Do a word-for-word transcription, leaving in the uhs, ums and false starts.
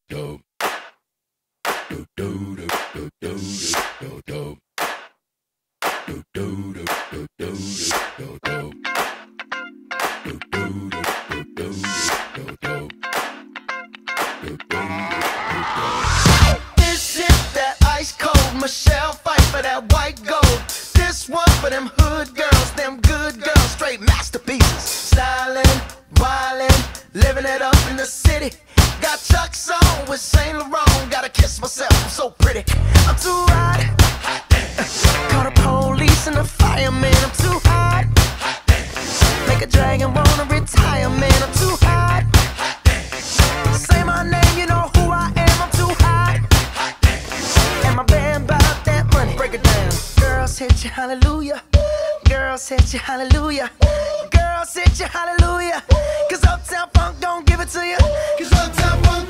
This is that ice cold Michelle fight for that white gold. This one for them hood girls, them good girls, straight masterpieces. Styling, wildin', living it up in the city. Got Chuck's on with Saint Laurent. Gotta kiss myself, I'm so pretty. I'm too hot. Call the police and the fireman. I'm too hot. Make a dragon wanna retire, man. I'm too hot. Say my name, you know who I am. I'm too hot. And my band bout that money. Break it down. Girls hit you, hallelujah. Girls hit you, hallelujah. Girls hit you, hallelujah. Cause Uptown Funk don't give it to you. Cause Uptown Funk